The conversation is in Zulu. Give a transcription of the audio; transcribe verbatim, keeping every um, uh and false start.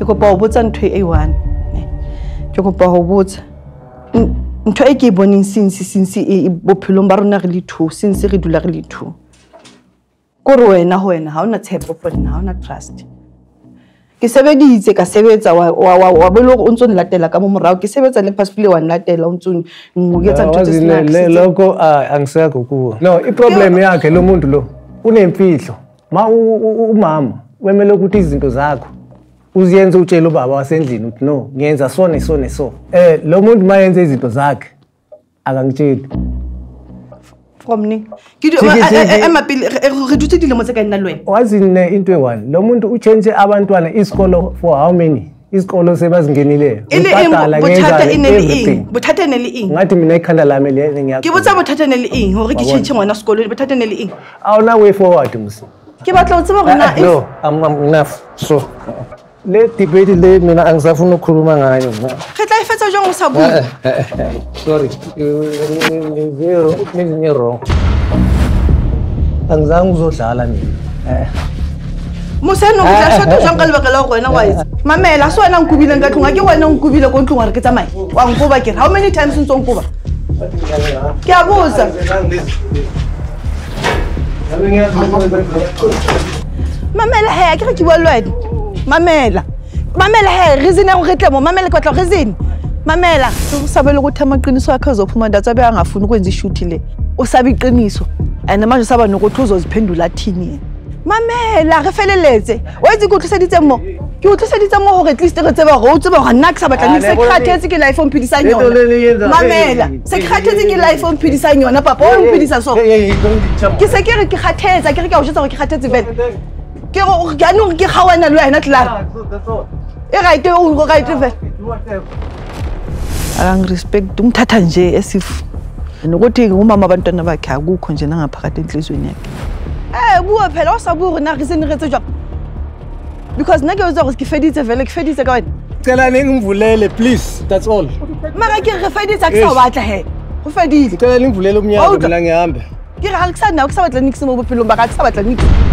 ke kopa ho botsa ntho e one ke kopa ho botsa ntho e ke boneng since since e bophelong ba rona re le two since re dula re le two ko re wena ho wena ha ona tshepo for nna ha ona trust ke sebeditse ka sebetsa wa wa wa belo o ntso nlatela ka mo morao ke sebetsa le passport wa nlatela o ntso nguketsa ntho tse sina le lokho angiseko kuwo no I problem yakhe lo muntu lo unemfihlo ma umama wemele ukuthi izinto zakho uziyenza utshela ubaba wasendlini uthi no ngiyenza so ne so ne so eh lo muntu mayenza izinto zakhe akangitsheli from ni ke emapili re dutse dilemo tse ka nna le wena wazi ne into e1 lo muntu u change abantwana isikolo for how many isikolo sebazingenile ubhadala ngeza everything bothatha ne le ing ngathi mina ikhanda lami le ngiyakho ke botsa bothatha ne le ing hore ke change ngwana sekolo bothatha ne le ing awuna way forward musi ke batla o tseba bona no I'm enough so le debate le mina angisafuna ukukhuluma ngayo re tla ifetsa jong o sa bua sorry zero meaning wrong angizange uzodlala mina eh Museno go tla shota jang ka lebaka la go wena wa itse mamela so wena nkubile nga tlunga ke wena nkubile ko tlunga re ke tsamaya wa nkuba ke how many times ntso nkuba ke a botsa mamela he ke re ke bua le wena mamela mamela he reason ya go retle mo mamela ke batla reason mamela o sabele go thama qiniso yakhe zophuma ndatsabe angafuni ukwenza ishoot le o sabe iqiniso and manje saba nokuthi uzoziphendula thini mamela re feleletse o itse go tliseditse mo ke o tliseditse mo hore at least re tseba go tseba go nna ke sa batla ni secretary ke life on phedisang yona mamela secretary ke life on phedisang yona papa o phedisa so ke se ke re ke khathetsa ke re ke o jotsa go ke khathetse vele ke go ga no ke khawana le wena tla e right o go right vele ang respect umthatha nje esif nokuthi umama abantwana bakhe akukho nje nangaphakathi enhlizweni yakhe eh buwa phela osaburi na reason re tse jwa because nake o tsa go ke feditse vele ke feditse ka wena cela ningivulele please that's all mara ke re feditse ke sa batla he go fedile cela ningivulele umnyango mina ngihambe ke re ha ke sa nna ke sa batla nix mo bophelong ba ka ke sa batla nix